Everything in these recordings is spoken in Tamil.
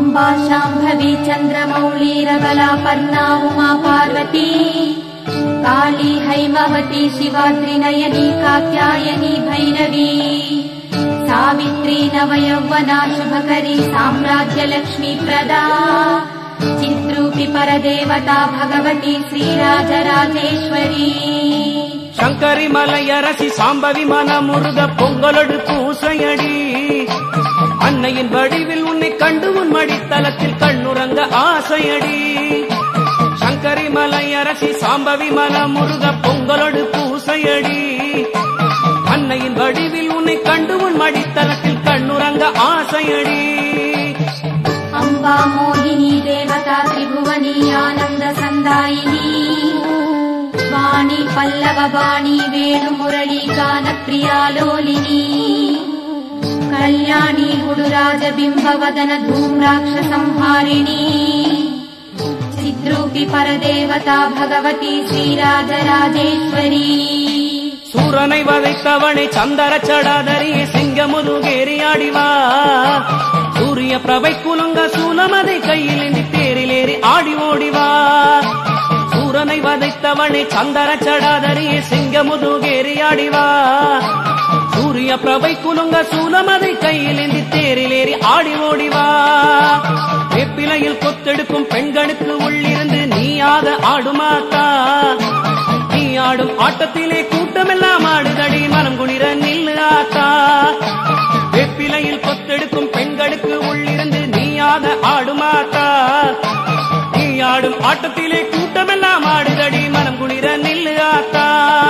अम्बा शाम्भवी चन्द्रमौळीरबला पर्णा उमा पार्वती काली हैमवती शिवाद्रिनयनी कात्यायनी भैरवी सावित्री नवयौवना शुभकरी साम्राज्यलक्ष्मी प्रदा चिद्रूपी परदेवता भगवती श्रीराजराजेश्वरी शंकरी मलयरसी साम्बवी मनमुरुग पोंगलोडु पूसैयडी अन्नैயின் வடிவில் உன்னை கண்டு உன் மடித்தலத்தில் கண்ணுறங்க ஆசையடி शंकरी मलयरसी साम्बवी मनमुरुग पोंगलोडु पूसैयडी अन्नैயின் வடிவில் உன்னை கண்டு உன் மடித்தலத்தில் கண்ணுறங்க ஆசையடி अम्बा मोहिनी देवता त्रिभुवनी आनंद संदायिनी वाणी पल्लव वाणी वेणु मुरली गान प्रिया लोलिनी कल्याणी गुडुराज बिंब वदन धूम्राक्ष संहारिणी चिद्रूपी परदेवता भगवती श्रीराजराजेश्वरी सूरनै वदैत्तवणे चंदर चडादरी सिंगमुदुगेरी आडिवा सूर्य प्रभै कुलुंग सूलमदै कैयिलेंदी तेरिलेरी आडि ओडिवा सूरनै वदैत्तवणे चंदर चडादरी सिंगमुदुगेरी आडिवा सूर्य प्रभै कुलुंग सूलमदै कैयिलेंदी तेरिलेरी आडि ओडिवा वेप्पिலையில் கொத்தெடுக்கும் பெண்களுக்கு உள்ளிருந்து நீயாக ஆடுமாத்தா நீ ஆடும் ஆட்டத்திலே கூட்டமெல்லாம் ஆடுதடி மனம் குளிர நில்லு ஆத்தா வேப்பிலையில் கொத்தெடுக்கும் பெண்களுக்கு உள்ளிருந்து நீயாக ஆடுமாத்தா நீ ஆடும் ஆட்டத்திலே கூட்டமெல்லாம் ஆடுதடி மனம் குளிர நில்லு ஆத்தா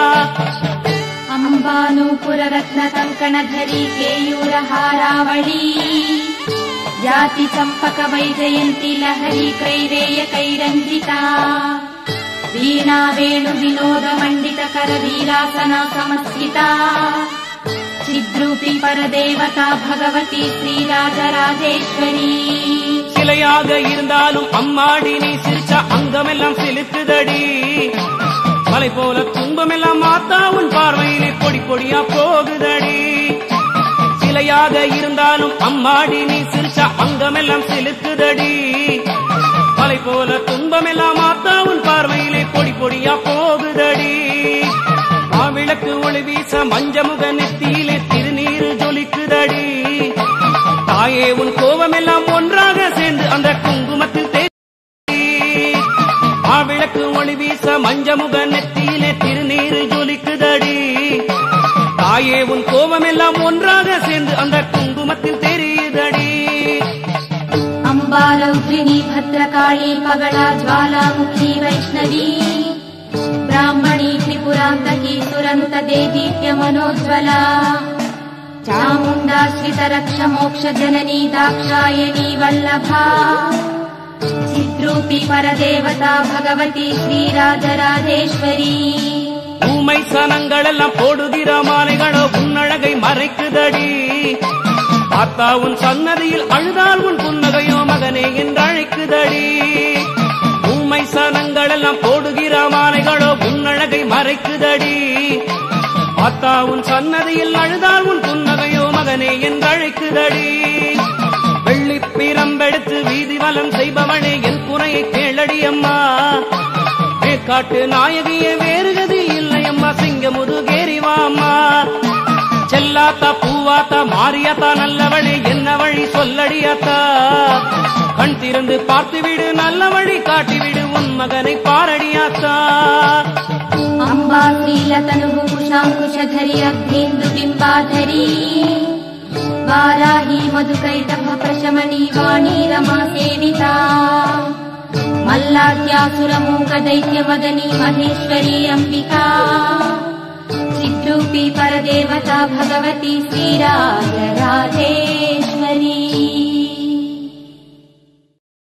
अंबानूपुर रत्न कंकणधरी केयूर हारावळी जाति चंपक वैजयंती लहरी कैरेय कैरंजिता वीणा वेणु विनोद मंडित कर वीरासना समस्थिता चिद्रूपी परदेवता भगवती श्रीराजराजेश्वरी சிலையாக இருந்தாலும் அம்மாடி நீ சிரிச்ச அங்கமெல்லாம் சிலுக்குதடி மலை போல துன்பமெல்லாம் மாத்தா உன் பார்வையிலே கொடி கொடியா போகுதடி சிலையாக இருந்தாலும் அம்மாடி நீ சிரிச்ச அங்கமெல்லாம் சிலுக்குதடி மலை போல துன்பமெல்லாம் மாத்தா உன் பார்வையிலே கொடி கொடியா போகுதடி மாவிளக்கு ஒளி வீச மஞ்சமுக நெத்தியிலே திருநீரு ஜொலிக்குதடி தாயே உன் கோபமெல்லாம் ஒன்றாக சேர்ந்து அந்த குங்குமத்தில் மாவிளக்கு ஒளி வீச மஞ்சமுக நெத்தியிலே திருநீரு ஜொலிக்குதடி தாயே உன் கோபமெல்லாம் ஒன்றாக சேர்ந்து அந்த குங்குமத்தில் தெரியுதடி अम्बा रौद्रिणी भद्रकाली पगला ज्वालामुखी वैष्णवी ब्राह्मणी त्रिपुरान्तकी सुरन्त देदीप्य मनोज्वला चामुण्डा श्रितरक्ष मोक्ष जननी दाक्षायणी वल्लभा चिद्रूपी परदेवता भगवती श्रीराजराजेश्वरी ஊமை சனங்களெல்லாம் போடுகிற மாலைகளோ உன்னழகை மறைக்குதடி பார்த்தா உன் சன்னதியில் அழுதால் உன் புன்னகையோ மகனே என்று அழைக்குதடி ஊமை சனங்களெல்லாம் போடுகிற மாலைகளோ உன்னழகை மறைக்குதடி பார்த்தா உன் சன்னதியில் அழுதால் உன் புன்னகையோ மகனே என்று அழைக்குதடி வெள்ளி பிரம்பெடுத்து வீதி வலம் செய்பவனே என் குறையை கேளடி அம்மா காட்டு நாயகியே வேறுகதி இல்லை அம்மா சிங்கமுதுகேரிவாம்மா செல்லாத்தா பூவாத்தா மாரியாத்தா நல்லவழி என்ன வழி சொல்லடியாத்தா கண் திறந்து பார்த்துவிடு நல்ல வழி காட்டிவிடு உன் மகனை பாரடியாத்தா अम्बा नीलतनुः कुशाङ्कुशधरी अग्नेन्दु बिम्बाधरी वाराही मधुकैटभ प्रशमनी वाणी रमा सेविता मल्लाद्यासुरमूक दैत्यमदनी महेश्वरी अंबिका चिद्रूपी परदेवता भगवती श्रीराजराजेश्वरी।